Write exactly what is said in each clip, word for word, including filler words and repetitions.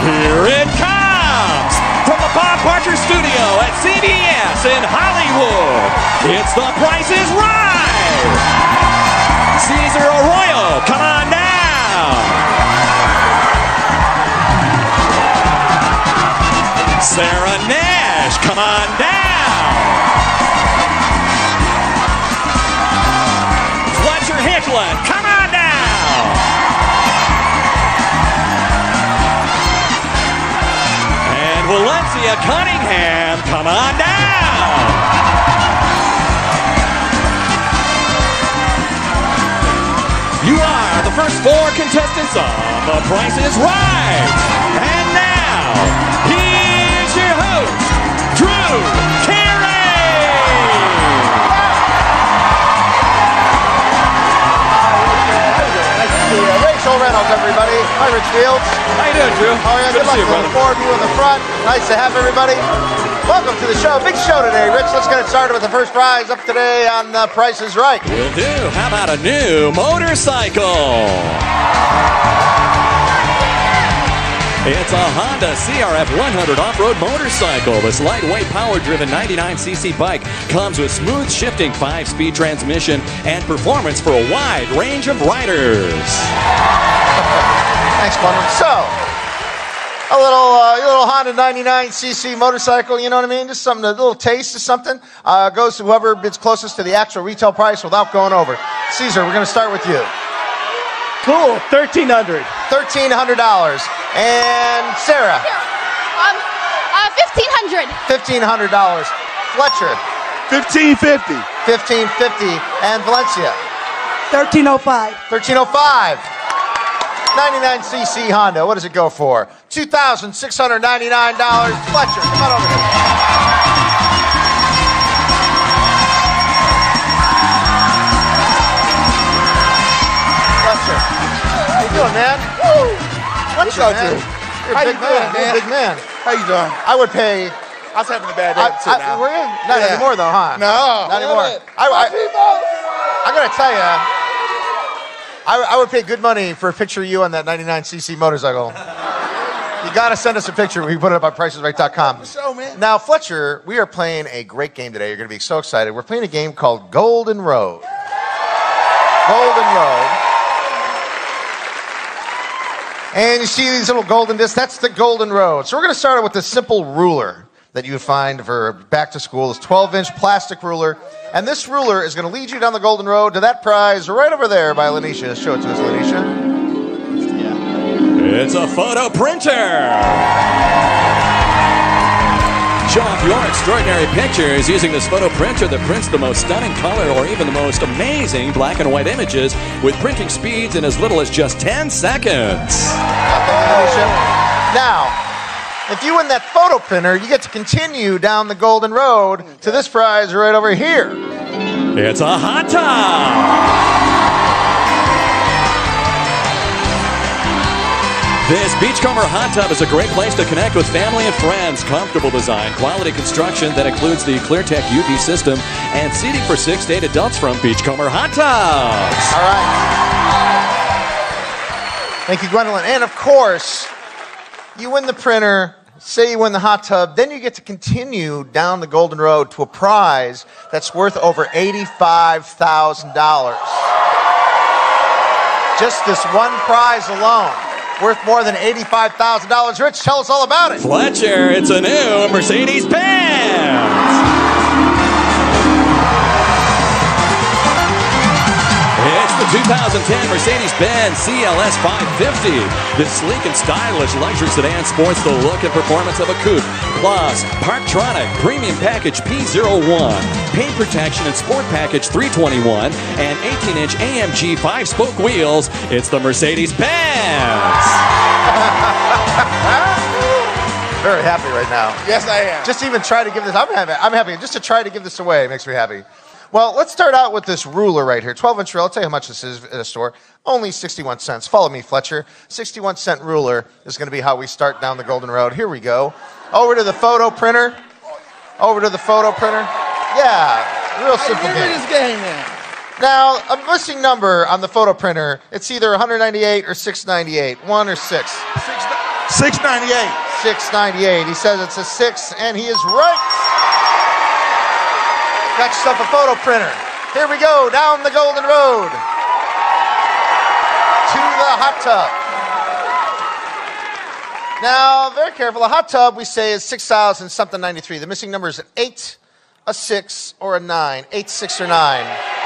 Here it comes from the Bob Barker Studio at C B S in Hollywood. It's The Price is Right. Cesar Arroyo, come on down. Sarah Nash, come on down. Fletcher Hicklin, come on down. And Valencia Cunningham, come on down. You are the first four contestants on The Price is Right. And now, here's your host, Drew Carey. Nice to see you. Rachel Reynolds, everybody. Hi, Rich Fields. How you doing, Drew? Oh, yeah, good, good luck to see you, on the brother. forward view in the front. Nice to have everybody. Welcome to the show. Big show today, Rich. Let's get it started with the first prize up today on The Price is Right. Will do. How about a new motorcycle? It's a Honda C R F one hundred off-road motorcycle. This lightweight, power-driven ninety-nine c c bike comes with smooth shifting five-speed transmission and performance for a wide range of riders. Thanks, Bundle. So, a little, uh, a little Honda ninety-nine c c motorcycle, you know what I mean? Just something, a little taste of something. Uh, goes to whoever bids closest to the actual retail price without going over. Caesar, we're going to start with you. Cool, thirteen hundred dollars. thirteen hundred dollars. And Sarah? Um, uh, fifteen hundred dollars. fifteen hundred dollars. Fletcher? fifteen fifty. fifteen fifty. And Valencia? thirteen oh five. thirteen oh five. ninety-nine c c Honda. What does it go for? two thousand six hundred ninety-nine dollars. Fletcher, come on over here. Fletcher. How you doing, man? Woo! Fletcher, What's up, man. dude? You're a How big you man. doing, You're a man? big man. How you doing? I would pay... I was having a bad day I, too I, now. were you? Not Yeah. anymore, though, huh? No. Not anymore. I, I, I gotta tell you, I, I would pay good money for a picture of you on that ninety-nine c c motorcycle. You gotta send us a picture. We put it up on prices right dot com. Show, man. Now, Fletcher, we are playing a great game today. You're gonna be so excited. We're playing a game called Golden Road. Golden Road. And you see these little golden discs? That's the Golden Road. So we're gonna start out with this simple ruler that you would find for back to school. This twelve inch plastic ruler. And this ruler is going to lead you down the Golden Road to that prize right over there by Lanisha. Show it to us, Lanisha. It's a photo printer. Show off your extraordinary pictures using this photo printer that prints the most stunning color or even the most amazing black and white images with printing speeds in as little as just ten seconds. Now, if you win that photo printer, you get to continue down the Golden Road to this prize right over here. It's a hot tub. This Beachcomber hot tub is a great place to connect with family and friends. Comfortable design, quality construction that includes the ClearTech U V system, and seating for six to eight adults from Beachcomber Hot Tubs. All right. Thank you, Gwendolyn. And of course, you win the printer, say you win the hot tub, then you get to continue down the Golden Road to a prize that's worth over eighty-five thousand dollars. Just this one prize alone, worth more than eighty-five thousand dollars. Rich, tell us all about it. Fletcher, it's a new Mercedes-Benz. It's the two thousand ten Mercedes-Benz C L S five fifty. This sleek and stylish luxury sedan sports the look and performance of a coupe. Plus, Parktronic Premium Package P zero one, paint protection and sport package three twenty-one, and eighteen inch A M G five-spoke wheels. It's the Mercedes-Benz. Very happy right now. Yes, I am. Just even try to give this, I'm happy, I'm happy. Just to try to give this away makes me happy. Well, let's start out with this ruler right here. twelve inch ruler. I'll tell you how much this is at a store. Only sixty-one cents. Follow me, Fletcher. sixty-one cent ruler is going to be how we start down the Golden Road. Here we go. Over to the photo printer. Over to the photo printer. Yeah, real simple Give me game. this game, man. Now, a missing number on the photo printer. It's either one hundred ninety-eight or six ninety-eight. One or six. Six, six ninety-eight. six ninety-eight. He says it's a six, and he is right. Got yourself a photo printer. Here we go, down the Golden Road to the hot tub. Now, very careful. A hot tub, we say, is six thousand something ninety-three. The missing number is an eight, a six, or a nine. Eight, six, or nine.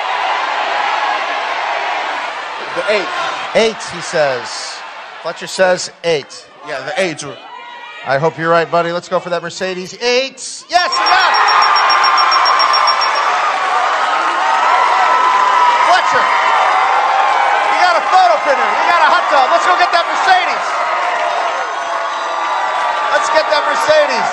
The eight. Eight, he says. Fletcher says eight. Yeah, the eight. I hope you're right, buddy. Let's go for that Mercedes. Eight. Yes, you got it. Fletcher. We got a photo printer. We got a hot tub. Let's go get that Mercedes. Let's get that Mercedes.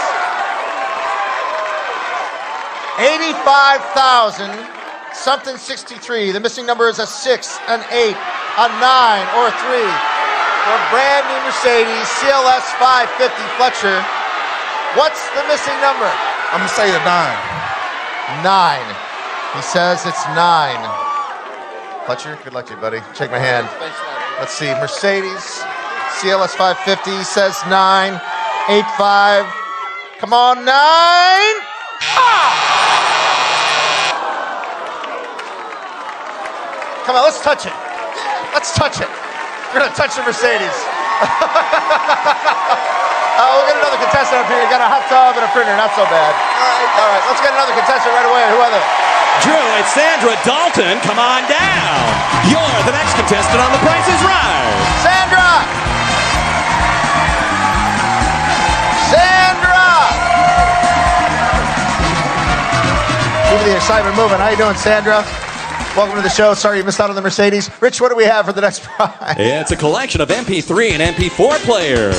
eighty-five thousand something sixty-three. The missing number is a six, an eight, a nine, or a three. For a brand new Mercedes C L S five fifty. Fletcher, what's the missing number? I'm gonna say the nine. Nine. He says it's nine. Fletcher, good luck to you, buddy. Shake my hand. Let's see. Mercedes C L S five fifty says nine. Eight five. Come on, nine. Ah! Come on, let's touch it. Let's touch it. We're gonna touch the Mercedes. uh, we'll get another contestant up here. You got a hot tub and a printer. Not so bad. All right, all right. Let's get another contestant right away. Who are they? Drew, it's Sandra Dalton. Come on down. You're the next contestant on The Price is Right. Sandra. Sandra. Keep the excitement moving. How you doing, Sandra? Welcome to the show. Sorry you missed out on the Mercedes. Rich, what do we have for the next prize? It's a collection of M P three and M P four players.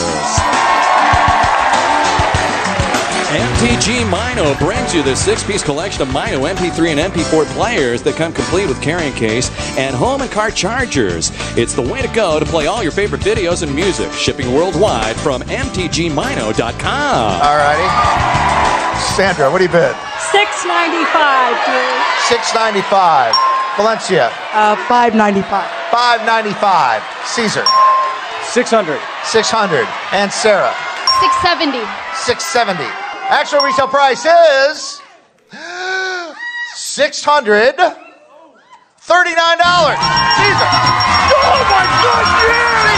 M T G Mino brings you the six-piece collection of Mino M P three and M P four players that come complete with carrying case and home and car chargers. It's the way to go to play all your favorite videos and music. Shipping worldwide from M T G Mino dot com. All righty. Sandra, what do you bid? six ninety-five, Drew. six ninety-five. Valencia. Uh, five ninety-five. five ninety-five. Caesar. six hundred. six hundred. And Sarah. six seventy. six seventy. Actual retail price is six hundred thirty-nine dollars. Caesar. Oh my God, Jerry!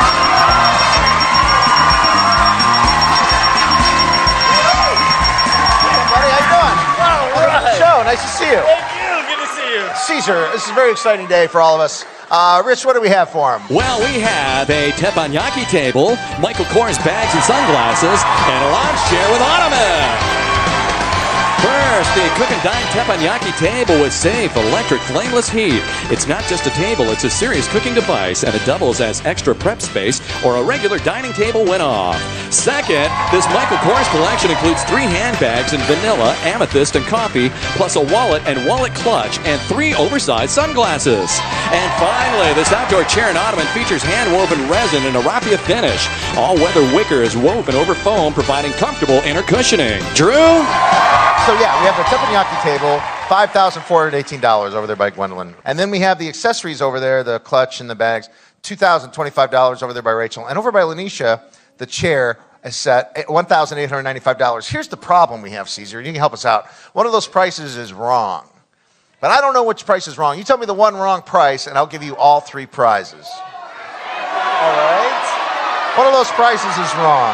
Hey, buddy, how you doing? All Welcome to the right. show. Nice to see you. Thank you. Good to see you. Caesar, this is a very exciting day for all of us. Uh, Rich, what do we have for him? Well, we have a teppanyaki table, Michael Kors bags and sunglasses, and a lounge chair with ottoman. First, the Cook and Dine teppanyaki table with safe, electric, flameless heat. It's not just a table, it's a serious cooking device, and it doubles as extra prep space or a regular dining table when off. Second, this Michael Kors collection includes three handbags in vanilla, amethyst, and coffee, plus a wallet and wallet clutch, and three oversized sunglasses. And finally, this outdoor chair and ottoman features hand-woven resin and a raffia finish. All-weather wicker is woven over foam, providing comfortable inner cushioning. Drew? So yeah, we have the teppanyaki table, five thousand four hundred eighteen dollars over there by Gwendolyn. And then we have the accessories over there, the clutch and the bags, two thousand twenty-five dollars over there by Rachel. And over by Lanisha, the chair is set at one thousand eight hundred ninety-five dollars. Here's the problem we have, Caesar. You can help us out. One of those prices is wrong. But I don't know which price is wrong. You tell me the one wrong price, and I'll give you all three prizes. All right? One of those prices is wrong.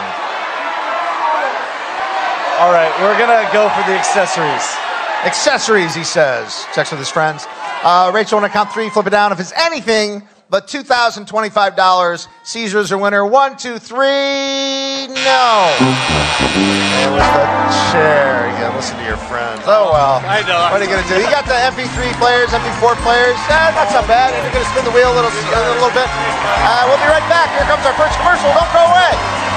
All right, we're gonna go for the accessories. Accessories, he says. Checks with his friends. Uh, Rachel, when I count three, flip it down. If it's anything but two thousand twenty-five dollars, Caesar's your winner. One, two, three, no. There was the chair. You gotta listen to your friends. Oh, well. I know. What are you gonna do? You got the M P three players, M P four players. Eh, that's not bad. And you're gonna spin the wheel a little, a little bit. Uh, we'll be right back. Here comes our first commercial. Don't go away.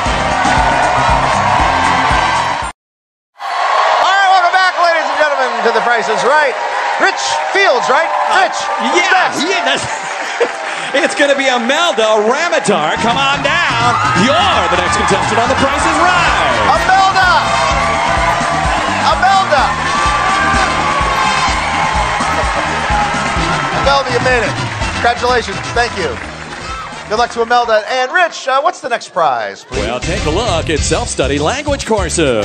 To The Price is Right. Rich Fields, right? Rich. Uh, yeah, yeah, that's, it's going to be Imelda Ramatar. Come on down. You're the next contestant on The Price is Right. Imelda. Imelda. Imelda, you made it. Congratulations. Thank you. Good luck to Imelda. And Rich, uh, what's the next prize, please? Well, take a look at self-study language courses.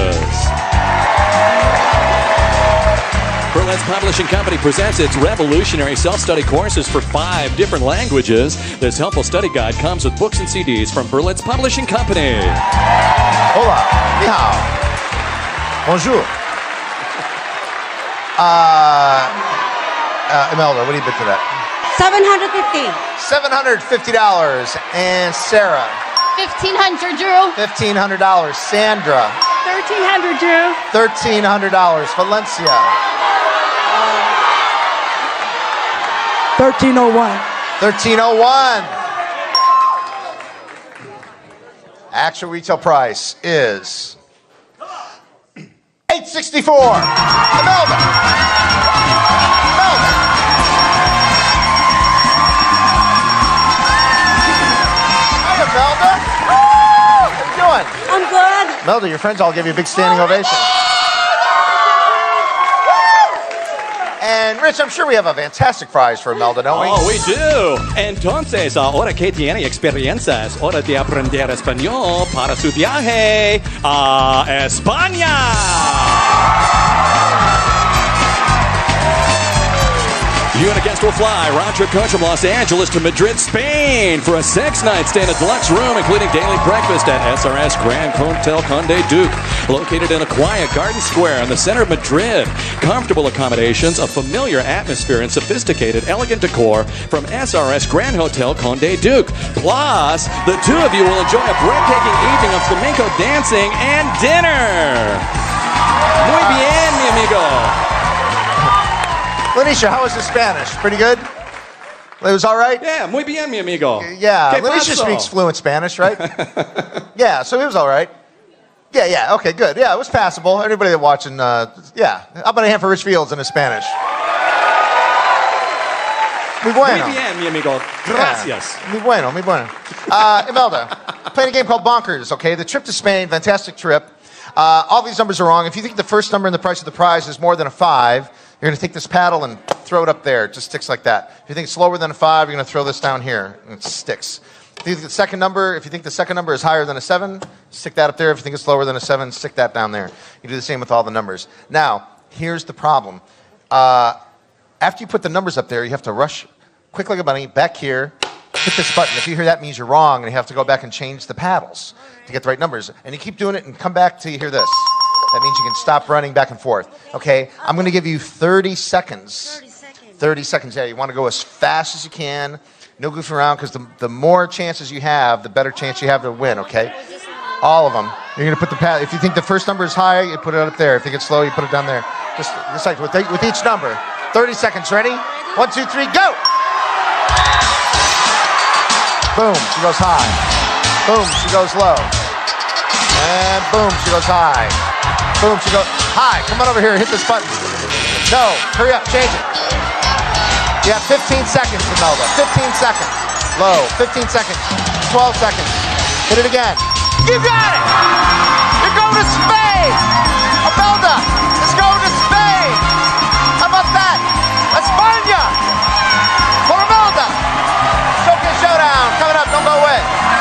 Berlitz Publishing Company presents its revolutionary self-study courses for five different languages. This helpful study guide comes with books and C Ds from Berlitz Publishing Company. Hola. Ni hao. Bonjour. Uh, uh, Imelda, what do you bid for that? seven hundred fifty. seven hundred fifty dollars. And Sarah? fifteen hundred, Drew. fifteen hundred dollars. Sandra? thirteen hundred, Drew. thirteen hundred dollars. Valencia? thirteen oh one. thirteen oh one. Actual retail price is eight sixty-four. Imelda. Imelda. Hi, Imelda. How you doing? I'm good. Imelda, your friends all give you a big standing ovation. And Rich, I'm sure we have a fantastic prize for Imelda, don't we? Oh, we do. Entonces, ahora que tiene experiencias, hora de aprender español para su viaje a España. You and a guest will fly round trip coach from Los Angeles to Madrid, Spain for a six-night stay in a deluxe room, including daily breakfast at S R S Grand Hotel Conde Duke, located in a quiet garden square in the center of Madrid. Comfortable accommodations, a familiar atmosphere, and sophisticated, elegant decor from S R S Grand Hotel Conde Duke. Plus, the two of you will enjoy a breathtaking evening of flamenco dancing and dinner. Muy bien, mi amigo. Lanisha, how was the Spanish? Pretty good? It was all right? Yeah, muy bien, mi amigo. Yeah, ¿Qué Lanisha pasó? speaks fluent Spanish, right? Yeah, so it was all right. Yeah, yeah, okay, good. Yeah, it was passable. Everybody that watching, uh, yeah. How about a hand for Rich Fields in his Spanish? Muy bueno. Muy bien, mi amigo. Gracias. Yeah. Muy bueno, muy bueno. Uh, Imelda, playing a game called Bonkers, okay? The trip to Spain, fantastic trip. Uh, all these numbers are wrong. If you think the first number in the price of the prize is more than a five, you're going to take this paddle and throw it up there. It just sticks like that. If you think it's lower than a five, you're going to throw this down here, and it sticks. If you think the second number, if you think the second number is higher than a seven, stick that up there. If you think it's lower than a seven, stick that down there. You do the same with all the numbers. Now, here's the problem. Uh, after you put the numbers up there, you have to rush quick like a bunny back here, hit this button. If you hear that means you're wrong, and you have to go back and change the paddles to get the right numbers. And you keep doing it and come back till you hear this. That means you can stop running back and forth. Okay, I'm going to give you thirty seconds. thirty seconds. thirty seconds, yeah. You want to go as fast as you can. No goofing around, because the, the more chances you have, the better chance you have to win, okay? All of them. You're going to put the pad. If you think the first number is high, you put it up there. If you think it's slow, you put it down there. Just, just like with, the, with each number. thirty seconds. Ready? One, two, three, go! Boom, she goes high. Boom, she goes low. And boom, she goes high. Boom, she goes high. Come on over here, hit this button. No, hurry up, change it. You have fifteen seconds, Imelda. fifteen seconds. Low, fifteen seconds. twelve seconds. Hit it again. You got it! You're going to Spain! Imelda is going to Spain! How about that? España! For Imelda! Showcase Showdown coming up. Don't go away.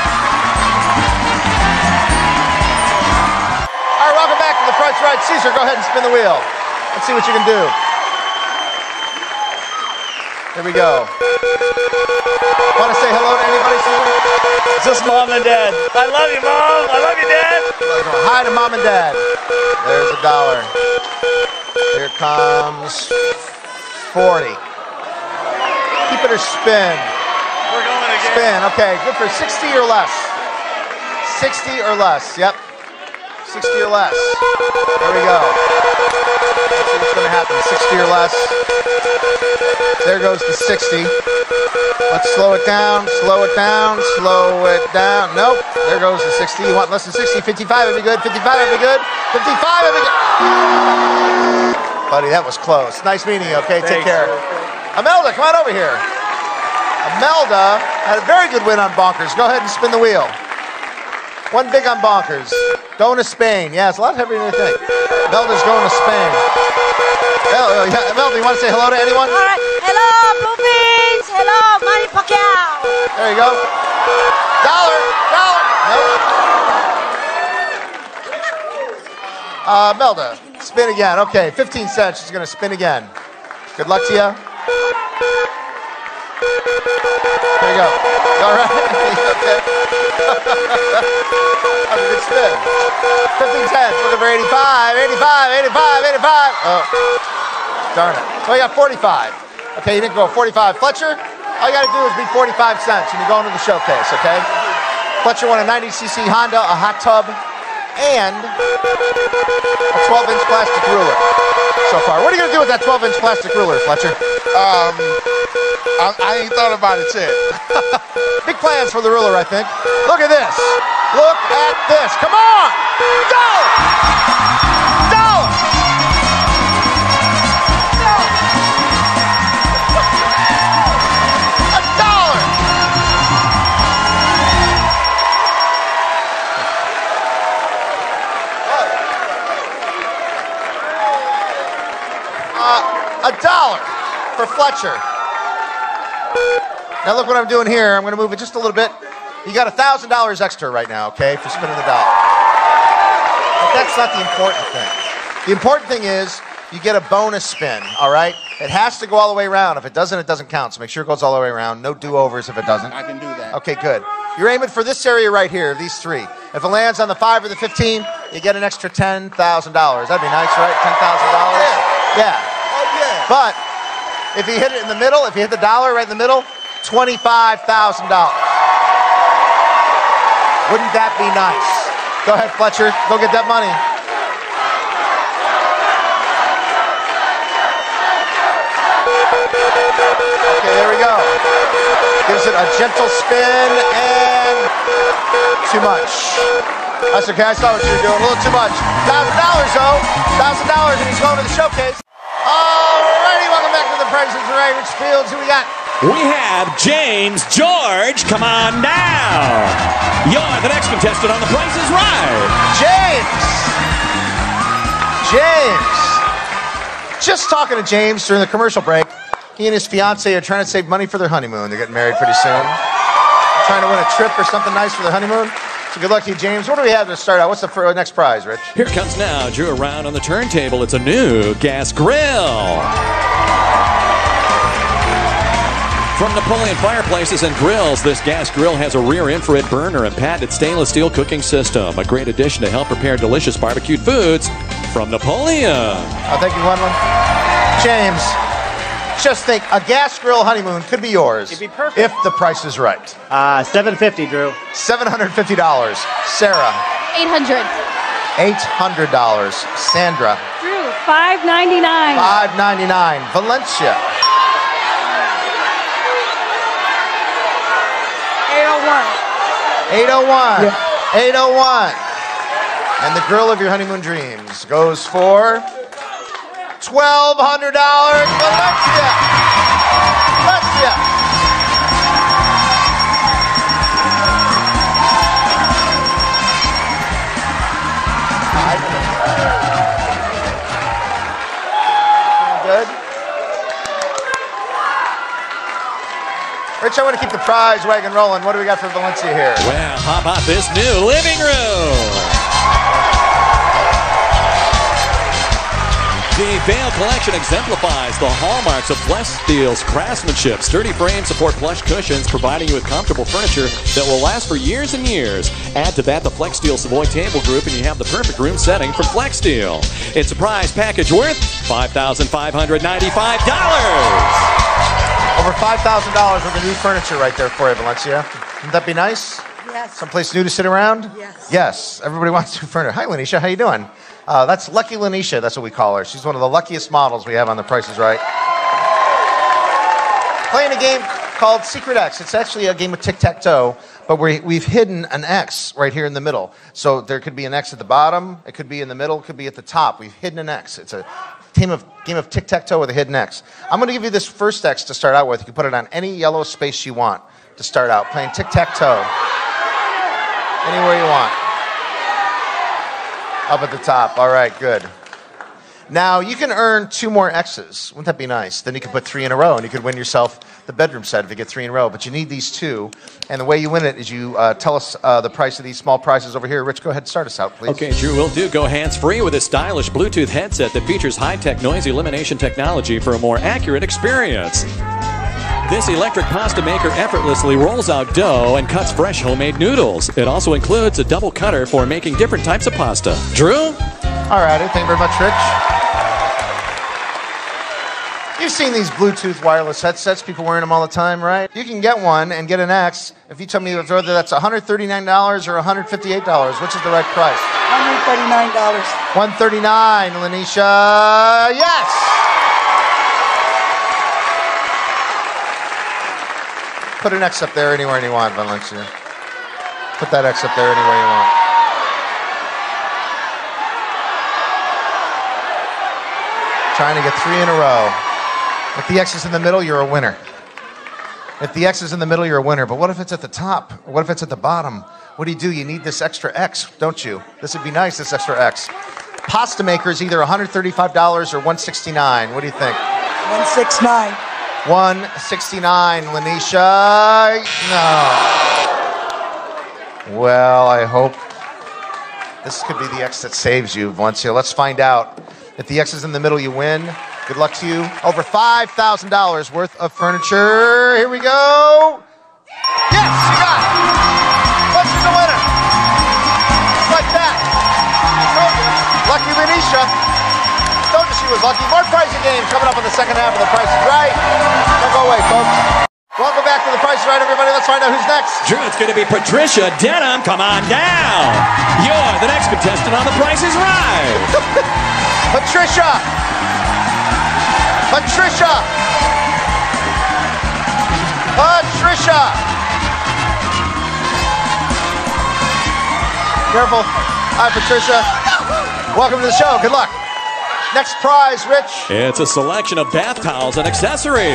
All right, welcome back to The Price is Right. Caesar, go ahead and spin the wheel. Let's see what you can do. Here we go. Want to say hello to anybody, Caesar? Just mom and dad. I love you, mom. I love you, dad. Hi to mom and dad. There's a dollar. Here comes forty. Keep it or spin. We're going again. Spin. Okay, good for sixty or less. sixty or less. Yep. sixty or less. There we go. Let's see what's going to happen. sixty or less. There goes the sixty. Let's slow it down, slow it down, slow it down. Nope. There goes the sixty. You want less than sixty? fifty-five would be good. fifty-five would be good. fifty-five would be good. Buddy, that was close. Nice meeting you, okay? Take Thanks, care. sir. Imelda, come on over here. Imelda had a very good win on Bonkers. Go ahead and spin the wheel. One big on Bonkers. Going to Spain. Yeah, it's a lot heavier than you think. Imelda's going to Spain. Imelda, yeah, Imelda, you want to say hello to anyone? All right. Hello, Bluebeans. Hello, Manny Pacquiao. There you go. Dollar, dollar. Nope. Uh, Melda, spin again. Okay, fifteen cents. She's going to spin again. Good luck to you. There you go. All right. Okay. That was a good spin. fifteen cents. Looking for eighty-five, eighty-five, eighty-five, eighty-five. Oh, darn it. So you got forty-five. Okay, you didn't go forty-five. Fletcher, all you got to do is beat forty-five cents and you go into the showcase, okay? Fletcher won a ninety c c Honda, a hot tub, and a twelve inch plastic ruler so far. What are you going to do with that twelve inch plastic ruler, Fletcher? Um, I, I ain't thought about it yet. Big plans for the ruler, I think. Look at this. Look at this. Come on. Dollar. Dollar. A dollar. Uh, a dollar for Fletcher. Now look what I'm doing here. I'm going to move it just a little bit. You got one thousand dollars extra right now, okay, for spinning the dollar. But that's not the important thing. The important thing is you get a bonus spin, all right? It has to go all the way around. If it doesn't, it doesn't count. So make sure it goes all the way around. No do-overs if it doesn't. I can do that. Okay, good. You're aiming for this area right here, these three. If it lands on the five or the fifteen, you get an extra ten thousand dollars. That'd be nice, right? ten thousand dollars? Yeah. Yeah. Oh, yeah. But if you hit it in the middle, if you hit the dollar right in the middle, twenty-five thousand dollars. Wouldn't that be nice? Go ahead, Fletcher. Go get that money. Okay, there we go. Gives it a gentle spin and too much. That's okay. I saw what you were doing. A little too much. one thousand dollars, though. one thousand dollars, and he's going to the showcase. Alrighty, welcome back to the Price is Right. Rich Fields, who we got? We have James George. Come on down. You're the next contestant on The Price is Right. James. James. Just talking to James during the commercial break. He and his fiance are trying to save money for their honeymoon. They're getting married pretty soon. Trying to win a trip or something nice for their honeymoon. So good luck to you, James. What do we have to start out? What's the fir- next prize, Rich? Here comes now, Drew, around on the turntable. It's a new gas grill. From Napoleon Fireplaces and Grills, this gas grill has a rear infrared burner and patented stainless steel cooking system. A great addition to help prepare delicious barbecued foods from Napoleon. Oh, thank you, Wendland. James, just think, a gas grill honeymoon could be yours. It'd be perfect. If the price is right. Uh, seven fifty, Drew. seven hundred fifty dollars. Sarah, eight hundred. eight hundred dollars. Sandra, Drew, five ninety-nine. five ninety-nine. Valencia, eight oh one. eight oh one. eight oh one. And the grill of your honeymoon dreams goes for twelve hundred dollars. Valencia. Valencia. Good. Rich, I want to keep the prize wagon rolling. What do we got for Valencia here? Well, how about this new living room? The Vail collection exemplifies the hallmarks of Flexsteel's craftsmanship. Sturdy frames support plush cushions, providing you with comfortable furniture that will last for years and years. Add to that the Flexsteel Savoy Table Group, and you have the perfect room setting from Flexsteel. It's a prize package worth five thousand five hundred ninety-five dollars. Over five thousand dollars worth of new furniture right there for you, Valencia. Wouldn't that be nice? Yes. Someplace new to sit around? Yes. Yes. Everybody wants new furniture. Hi, Lanisha. How you doing? Uh, that's Lucky Lanisha. That's what we call her. She's one of the luckiest models we have on The Price is Right. Playing a game called Secret X. It's actually a game of tic-tac-toe, but we, we've hidden an X right here in the middle. So there could be an X at the bottom. It could be in the middle. It could be at the top. We've hidden an X. It's a game of, game of tic-tac-toe with a hidden X. I'm going to give you this first X to start out with. You can put it on any yellow space you want to start out. Playing tic-tac-toe. Anywhere you want. Up at the top. All right, good. Now, you can earn two more X's. Wouldn't that be nice? Then you could put three in a row, and you could win yourself the bedroom set if you get three in a row. But you need these two. And the way you win it is you uh, tell us uh, the price of these small prizes over here. Rich, go ahead and start us out, please. Okay, Drew, will do. Go hands-free with a stylish Bluetooth headset that features high-tech noise elimination technology for a more accurate experience. This electric pasta maker effortlessly rolls out dough and cuts fresh homemade noodles. It also includes a double cutter for making different types of pasta. Drew? All righty. Thank you very much, Rich. You've seen these Bluetooth wireless headsets, people wearing them all the time, right? You can get one and get an X if you tell me whether that's one hundred thirty-nine dollars or one hundred fifty-eight dollars. Which is the right price? one hundred thirty-nine dollars. one hundred thirty-nine dollars, Lanisha. Yes! Put an X up there anywhere you want, Valencia. Put that X up there anywhere you want. Trying to get three in a row. If the X is in the middle, you're a winner. If the X is in the middle, you're a winner. But what if it's at the top? Or what if it's at the bottom? What do you do? You need this extra X, don't you? This would be nice, this extra X. Pasta maker is either one hundred thirty-five dollars or one hundred sixty-nine dollars. What do you think? one sixty-nine. one hundred sixty-nine dollars, Lanisha. No. Well, I hope this could be the X that saves you, Valencia. Let's find out. If the X is in the middle, you win. Good luck to you. Over five thousand dollars worth of furniture. Here we go. Yes, you got it. Fletcher's the winner. Just like that. Told you. Lucky Lanisha. Told you she was lucky. More pricing games coming up in the second half of The Price is Right. Don't go away, folks. Welcome back to The Price is Right, everybody. Let's find out who's next. Drew, it's going to be Patricia Denham. Come on down. You're the next contestant on The Price is Right. Patricia. Patricia. Patricia. Careful. Hi, Patricia. Welcome to the show. Good luck. Next prize, Rich. It's a selection of bath towels and accessories.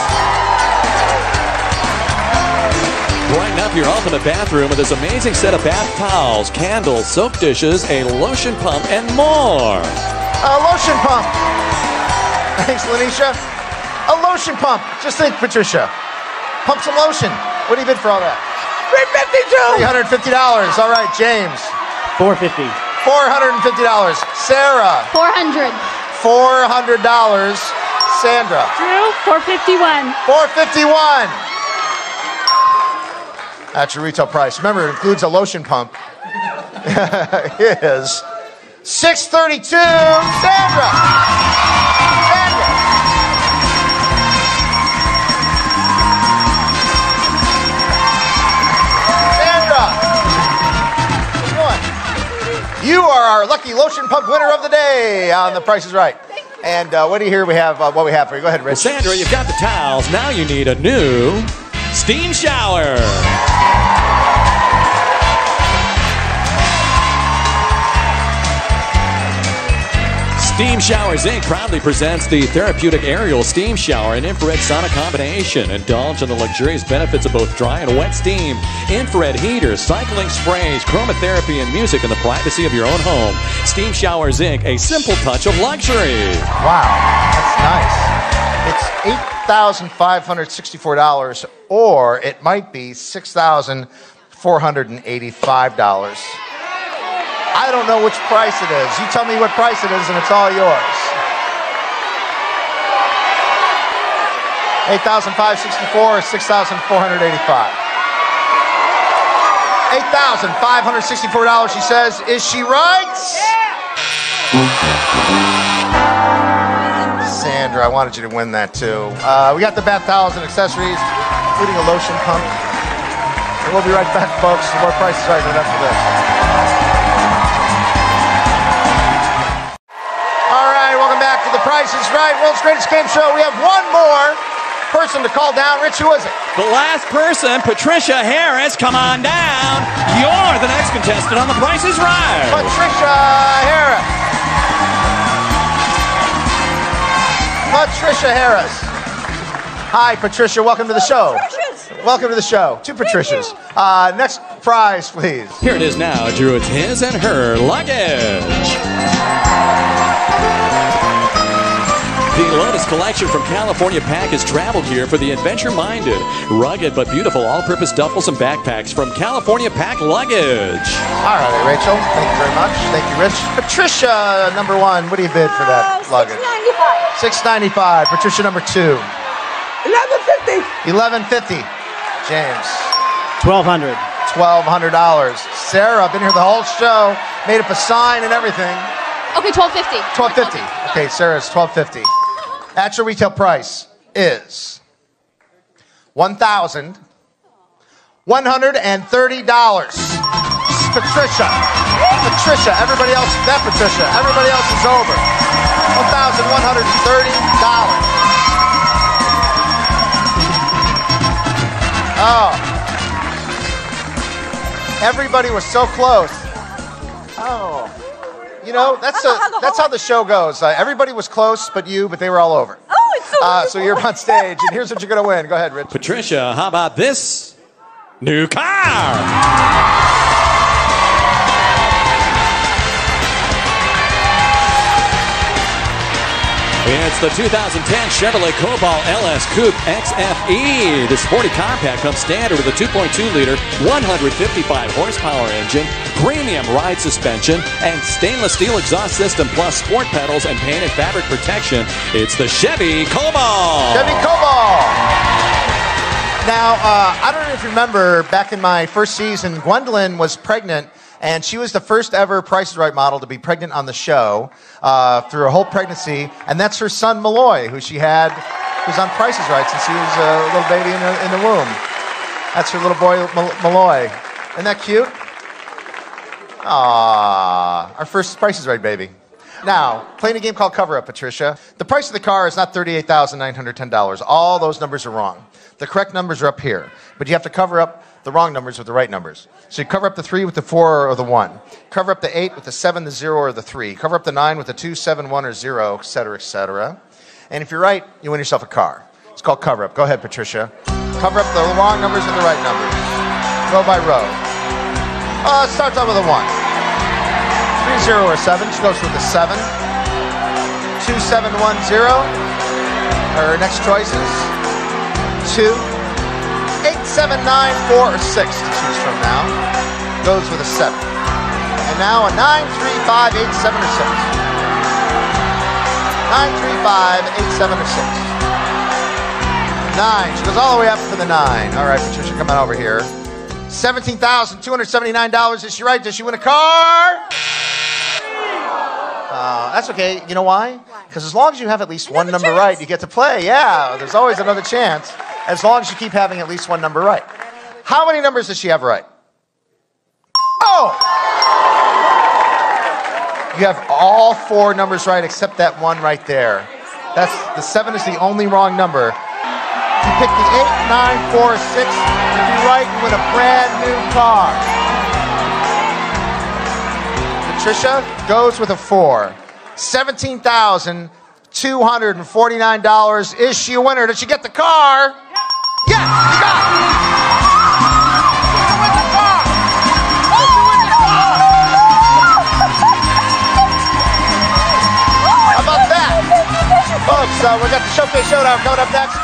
Brighten up your ultimate bathroom with this amazing set of bath towels, candles, soap dishes, a lotion pump, and more. A lotion pump. Thanks, Lanisha. A lotion pump. Just think, Patricia. Pump some lotion. What do you bid for all that? three fifty-two. three hundred fifty dollars. All right, James. four fifty. four hundred fifty dollars. Sarah. four hundred. four hundred dollars. Sandra. Drew, four fifty-one. four fifty-one. That's your retail price. Remember, it includes a lotion pump. Is six thirty-two. Sandra. Sandra. Sandra. How you doing? You are our lucky lotion pump winner of the day on The Price is Right. And uh, what do you hear we have? Uh, what we have for you? Go ahead, Rich. Well, Sandra, you've got the towels. Now you need a new steam shower. Steam Showers Incorporated proudly presents the therapeutic aerial steam shower and infrared sauna combination. Indulge in the luxurious benefits of both dry and wet steam, infrared heaters, cycling sprays, chromotherapy, and music in the privacy of your own home. Steam Showers Incorporated, a simple touch of luxury. Wow, that's nice. It's eight thousand five hundred sixty-four dollars, or it might be six thousand four hundred eighty-five dollars. I don't know which price it is. You tell me what price it is, and it's all yours. eight thousand five hundred sixty-four dollars or six thousand four hundred eighty-five dollars? eight thousand five hundred sixty-four dollars, she says. Is she right? Sandra, I wanted you to win that too. Uh, we got the bath towels and accessories, including a lotion pump. And we'll be right back, folks. More Price is Right right after this. All right, welcome back to The Price is Right, world's greatest game show. We have one more person to call down. Rich, who is it? The last person, Patricia Harris. Come on down. You're the next contestant on The Price is Right. Patricia Harris. Patricia Harris. Hi, Patricia. Welcome to the show. Patricia's. Welcome to the show. Two Patricias. Uh, next prize, please. Here it is now, Drew. It's his and her luggage. The Lotus Collection from California Pack has traveled here for the adventure-minded. Rugged but beautiful all-purpose duffels and backpacks from California Pack Luggage. All right, Rachel. Thank you very much. Thank you, Rich. Patricia, number one. What do you bid for that Uh, luggage? six ninety-five. six ninety-five. Patricia, number two. eleven fifty. eleven fifty. James. twelve hundred. twelve hundred dollars. Sarah, been here the whole show. Made up a sign and everything. Okay, twelve fifty. twelve fifty. Okay, Sarah's twelve fifty. Actual retail price is one thousand one hundred thirty dollars. Patricia. Patricia. Everybody else, that Patricia. Everybody else is over. one thousand one hundred thirty dollars. Oh. Everybody was so close. Oh. You know, that's a, that's how the show goes. Uh, everybody was close but you, but they were all over. Oh, it's so Uh, so you're on stage, and here's what you're going to win. Go ahead, Rich. Patricia, how about this new car? It's the two thousand ten Chevrolet Cobalt L S Coupe X F E. The sporty compact comes standard with a two point two liter, one hundred fifty-five horsepower engine, premium ride suspension, and stainless steel exhaust system, plus sport pedals and painted fabric protection. It's the Chevy Cobalt. Chevy Cobalt. Now, uh, I don't know if you remember, back in my first season, Gwendolyn was pregnant, and she was the first ever Price is Right model to be pregnant on the show uh, through a whole pregnancy. And that's her son, Malloy, who she had, who's on Price is Right since he was a little baby in the, in the womb. That's her little boy, Mal- Malloy. Isn't that cute? Aww, our first Price is Right baby. Now, playing a game called Cover Up, Patricia. The price of the car is not thirty-eight thousand nine hundred ten dollars. All those numbers are wrong. The correct numbers are up here. But you have to cover up the wrong numbers with the right numbers. So you cover up the three with the four or the one. Cover up the eight with the seven, the zero, or the three. Cover up the nine with the two, seven, one, or zero, et cetera, et cetera. And if you're right, you win yourself a car. It's called Cover Up. Go ahead, Patricia. Cover up the wrong numbers and the right numbers. Row by row. Uh, starts out with a one. Three, zero, or seven. She goes with a seven. Two, seven, one, zero. Her next choices. Two. Eight, seven, nine, four, or six to choose from now. Goes with a seven. And now a nine, three, five, eight, seven, or six. Nine, three, five, eight, seven, or six. Nine. She goes all the way up for the nine. All right, Patricia, come on over here. seventeen thousand two hundred seventy-nine dollars. Is she right? Does she win a car? Uh, that's okay. You know why? Because as long as you have at least another one number chance. Right, you get to play. Yeah, there's always another chance. As long as you keep having at least one number right. How many numbers does she have right? Oh! You have all four numbers right except that one right there. That's the seven is the only wrong number. You pick the eight, nine, four, six. If you're right, you win a brand new car. Patricia goes with a four. seventeen thousand two hundred forty-nine dollars. Is she a winner? Did she get the car? Yes, you got it. You win the car. You win the car. How about that? Folks, uh, we got the Showcase Showdown coming up next.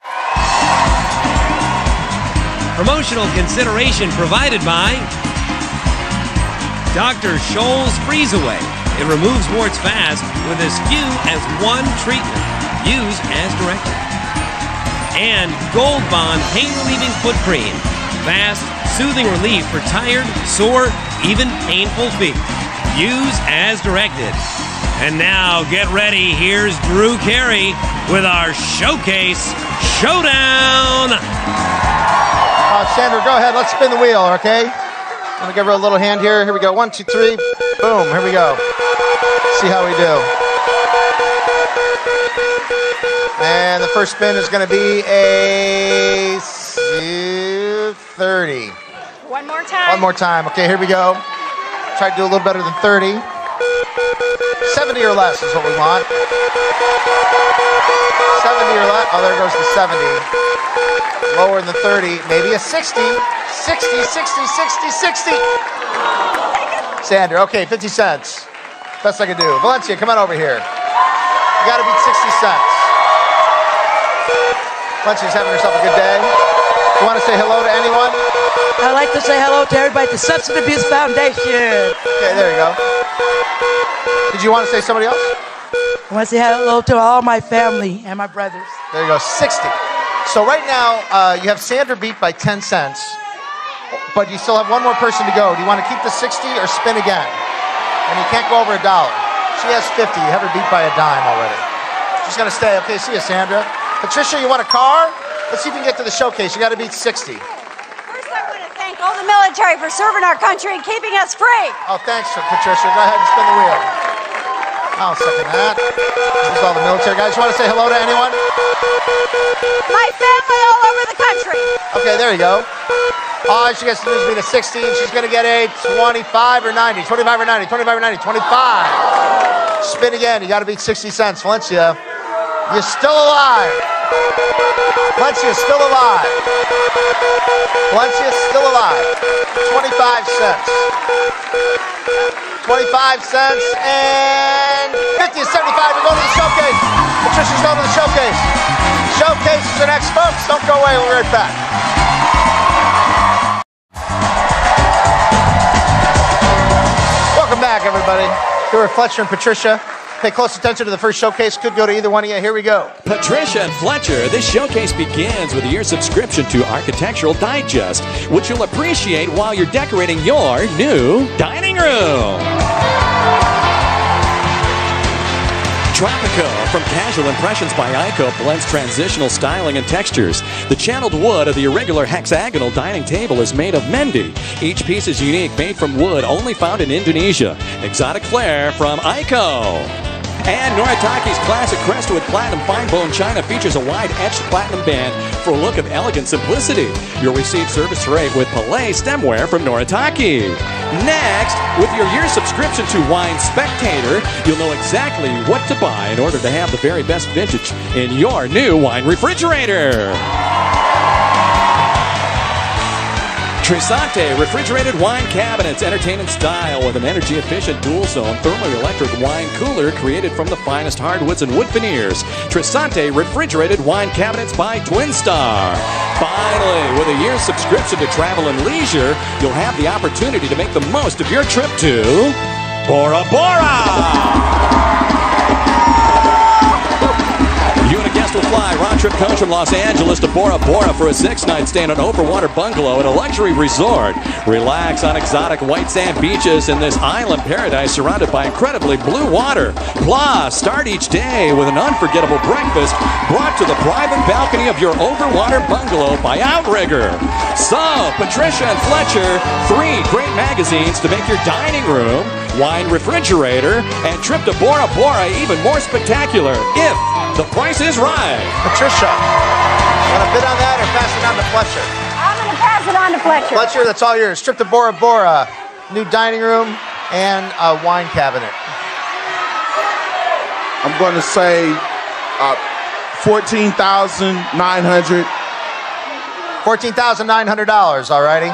Promotional consideration provided by Doctor Scholl's Freeze Away. It removes warts fast with as few as one treatment. Use as directed. And Gold Bond Pain Relieving Foot Cream. Fast, soothing relief for tired, sore, even painful feet. Use as directed. And now get ready. Here's Drew Carey with our Showcase Showdown. Uh, Sandra, go ahead. Let's spin the wheel, okay? I'm going to give her a little hand here. Here we go. One, two, three. Boom. Here we go. See how we do. And the first spin is going to be a thirty. One more time. One more time. Okay, here we go. Try to do a little better than thirty. seventy or less is what we want. seventy or less. Oh, there goes the seventy. Lower than thirty. Maybe a sixty. sixty, sixty, sixty, sixty. Sandra, okay, fifty cents. Best I can do. Valencia, come on over here. You got to beat sixty cents. Fletcher's having herself a good day. You want to say hello to anyone? I'd like to say hello to everybody at the Substance Abuse Foundation. Okay, there you go. Did you want to say somebody else? I want to say hello to all my family and my brothers. There you go, sixty. So right now, uh, you have Sandra beat by ten cents, but you still have one more person to go. Do you want to keep the sixty or spin again? And you can't go over a dollar. She has fifty. You have her beat by a dime already. She's going to stay. Okay, see you, Sandra. Patricia, you want a car? Let's see if you can get to the showcase. You got to beat sixty. First, I want to thank all the military for serving our country and keeping us free. Oh, thanks, Patricia. Go ahead and spin the wheel. I'll second that. There's all the military guys. You want to say hello to anyone? My family all over the country. Okay, there you go. All she gets to do is beat a sixty, and she's going to get a twenty-five or ninety. twenty-five or ninety. twenty-five or ninety. twenty-five. Spin again. You got to beat sixty cents. Valencia, you're still alive. Valencia's still alive. Valencia's still alive. twenty-five cents. twenty-five cents and fifty and seventy-five. We're going to the showcase. Patricia's going to the showcase. Showcase is the next, folks. Don't go away. We'll be right back. Welcome back, everybody. Here are Fletcher and Patricia. Pay close attention to the first showcase. Could go to either one of you. Here we go. Patricia and Fletcher, this showcase begins with a year subscription to Architectural Digest, which you'll appreciate while you're decorating your new dining room. Tropico from Casual Impressions by Ico blends transitional styling and textures. The channeled wood of the irregular hexagonal dining table is made of mendi. Each piece is unique, made from wood only found in Indonesia. Exotic flair from Ico. And Noritaki's classic Crestwood Platinum Fine Bone China features a wide etched platinum band for a look of elegant simplicity. You'll receive service rate with Palais stemware from Noritaki. Next, with your year subscription to Wine Spectator, you'll know exactly what to buy in order to have the very best vintage in your new wine refrigerator. Trisante refrigerated wine cabinets, entertaining style with an energy-efficient dual-zone thermoelectric wine cooler created from the finest hardwoods and wood veneers. Trisante refrigerated wine cabinets by Twin Star. Finally, with a year's subscription to Travel and Leisure, you'll have the opportunity to make the most of your trip to Bora Bora. You and a guest will fly round-trip coach from Los Angeles to Bora Bora for a six-night stay in an overwater bungalow at a luxury resort. Relax on exotic white sand beaches in this island paradise surrounded by incredibly blue water. Plus, start each day with an unforgettable breakfast brought to the private balcony of your overwater bungalow by Outrigger. So, Patricia and Fletcher, three great magazines to make your dining room, wine refrigerator, and trip to Bora Bora even more spectacular if the price is right. Patricia, want to bid on that or pass it on to Fletcher? I'm going to pass it on to Fletcher. Fletcher, that's all yours. Trip to Bora Bora, new dining room, and a wine cabinet. I'm going to say uh, fourteen thousand nine hundred dollars. fourteen thousand nine hundred dollars, all righty.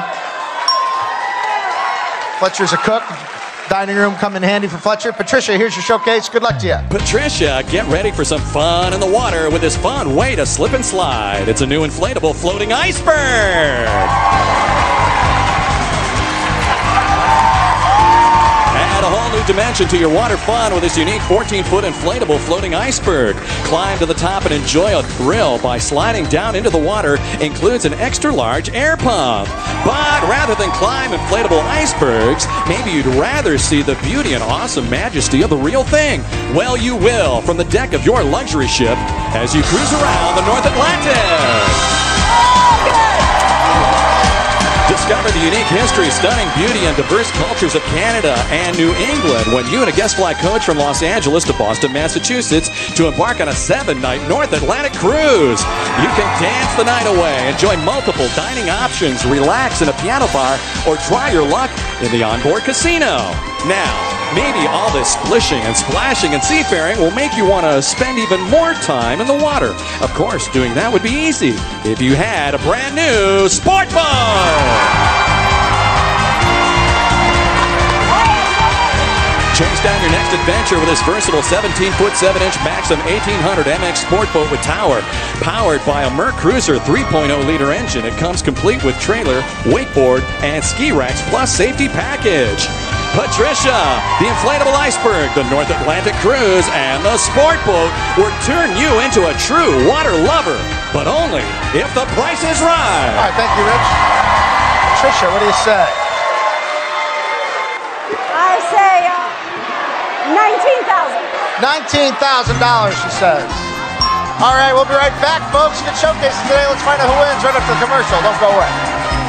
Fletcher's a cook. Dining room come in handy for Fletcher. Patricia, here's your showcase. Good luck to you. Patricia, get ready for some fun in the water with this fun way to slip and slide. It's a new inflatable floating iceberg. Add a whole new dimension to your water fun with this unique fourteen-foot inflatable floating iceberg. Climb to the top and enjoy a thrill by sliding down into the water. Includes an extra-large air pump. But rather than climb inflatable icebergs, maybe you'd rather see the beauty and awesome majesty of the real thing. Well, you will from the deck of your luxury ship as you cruise around the North Atlantic. Discover the unique history, stunning beauty, and diverse cultures of Canada and New England when you and a guest fly coach from Los Angeles to Boston, Massachusetts to embark on a seven-night North Atlantic cruise. You can dance the night away, enjoy multiple dining options, relax in a piano bar, or try your luck in the onboard casino. Now, maybe all this splishing and splashing and seafaring will make you want to spend even more time in the water. Of course, doing that would be easy if you had a brand new sport boat. Chase down your next adventure with this versatile seventeen foot seven inch Maxim eighteen hundred M X sport boat with tower. Powered by a Merc Cruiser three point oh liter engine, it comes complete with trailer, wakeboard, and ski racks plus safety package. Patricia, the inflatable iceberg, the North Atlantic cruise, and the sport boat will turn you into a true water lover, but only if the price is right. All right, thank you, Rich. Patricia, what do you say? I say uh, nineteen thousand dollars. nineteen thousand dollars, she says. All right, we'll be right back, folks. Good showcase today. Let's find out who wins right after the commercial. Don't go away.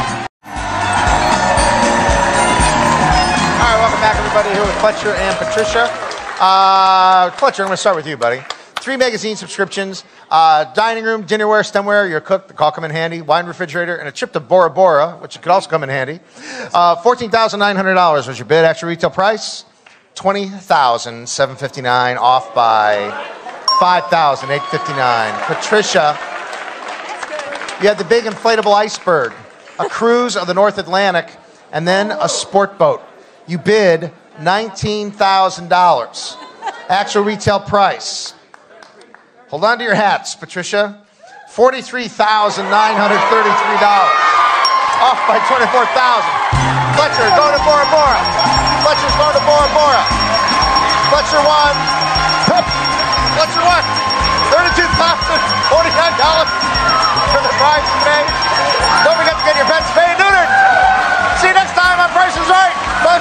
All right, welcome back, everybody, here with Fletcher and Patricia. Uh, Fletcher, I'm going to start with you, buddy. Three magazine subscriptions, uh, dining room, dinnerware, stemware, your cook, the call come in handy, wine refrigerator, and a trip to Bora Bora, which could also come in handy. Uh, fourteen thousand nine hundred dollars was your bid. Actual retail price, twenty thousand seven hundred fifty-nine dollars, off by five thousand eight hundred fifty-nine dollars. Patricia, you had the big inflatable iceberg, a cruise of the North Atlantic, and then a sport boat. You bid nineteen thousand dollars. Actual retail price. Hold on to your hats, Patricia. forty-three thousand nine hundred thirty-three dollars. Off by twenty-four thousand dollars. Fletcher going to Bora Bora. Fletcher's going to Bora Bora. Fletcher won. Fletcher won. thirty-two thousand forty-nine dollars for the prize today. Don't forget to get your pets spayed and neutered. See you next time on Price is Right.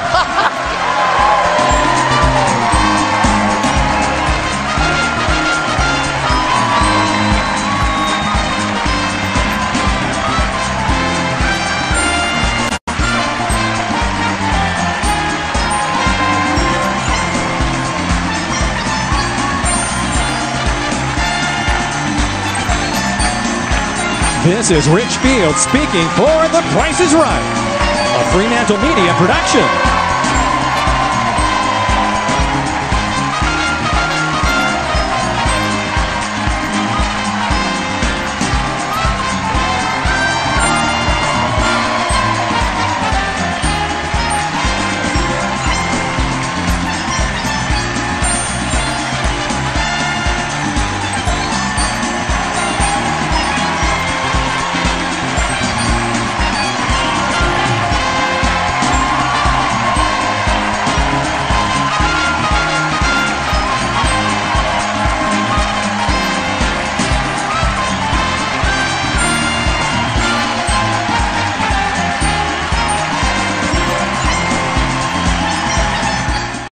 This is Rich Field speaking for The Price is Right, a Fremantle Media production.